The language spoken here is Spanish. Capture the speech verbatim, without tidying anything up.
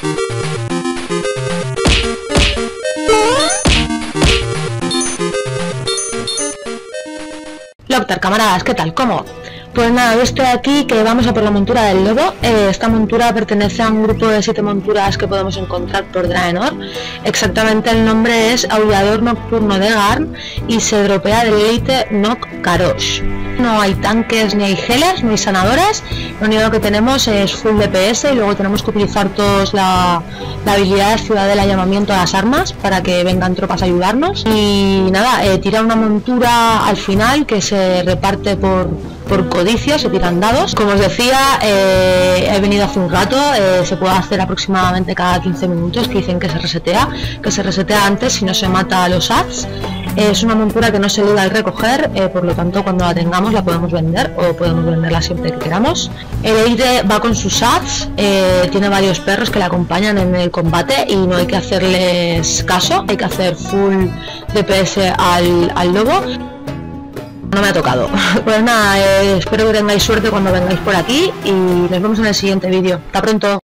Loctar, camaradas, ¿qué tal? ¿Cómo? Pues nada, yo estoy aquí que vamos a por la montura del lobo. Eh, esta montura pertenece a un grupo de siete monturas que podemos encontrar por Draenor. Exactamente el nombre es Aullador Nocturno de Garn y se dropea del Elite Nock Karosh. No hay tanques, ni hay healers, ni hay sanadoras. Lo único que tenemos es full D P S y luego tenemos que utilizar todos la, la habilidad de Ciudadela llamamiento a las armas para que vengan tropas a ayudarnos. Y nada, eh, tira una montura al final que se reparte por... por codicio, se tiran dados. Como os decía, eh, he venido hace un rato, eh, se puede hacer aproximadamente cada quince minutos, que dicen que se resetea, que se resetea antes si no se mata a los ads. Eh, es una montura que no se liga al recoger, eh, por lo tanto cuando la tengamos la podemos vender o podemos venderla siempre que queramos. El Elite va con sus ads, eh, tiene varios perros que le acompañan en el combate y no hay que hacerles caso, hay que hacer full D P S al, al lobo. No me ha tocado. Pues nada, eh, espero que tengáis suerte cuando vengáis por aquí y nos vemos en el siguiente vídeo. Hasta pronto.